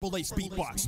Police beatbox.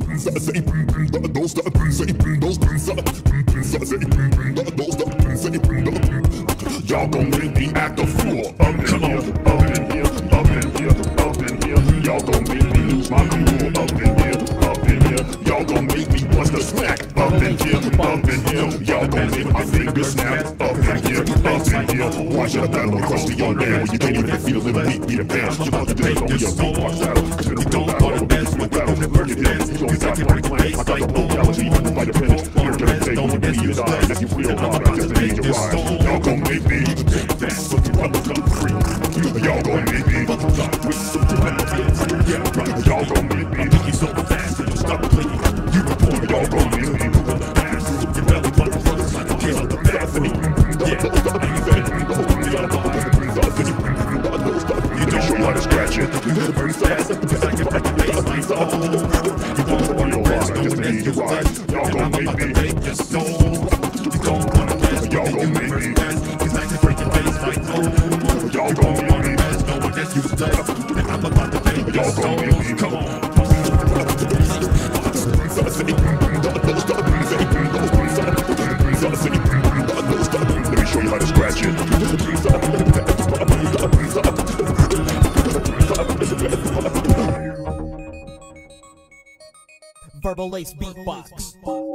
Y'all gon' make me act a fool up in here, up in here, up in here, up in here. Y'all gon' make me lose my cool up in here, up in here. Y'all gon' make me bust a smack up in here, up in here. Y'all gon' make my fingers snap up in here, up in here. Why should I battle across the young man when you can't even feel a little beat beat a band? You about to take on your beatbox battle, cause it'll go battle, it'll be a battle. Work it in, you don't got my plan. I got the vocality, fight a finish. You're gonna take on me and die. If you real hard, I just need your ride. Y'all gon' make me dance with the bubblegum creep. Y'all gon' make me with some bubblegum. Yeah, right. Y'all gon' make me think you so fast and you stop playing. You report, y'all gon' make me dance with your belly button like a kid on the bathroom. Yeah, you don't show you how to scratch it. You gotta burn fast. Cause I can break the baseline. You won't want your ride, I just need your ride. Y'all gon' make me take your soul. You don't wanna dance, y'all gon' make me dance. Cause I can break your baseline. Y'all gon' make me dance. No one gets used to it. And I'm about to take your soul. Come on. Let me show you how to scratch it. Verbal Ace beatbox.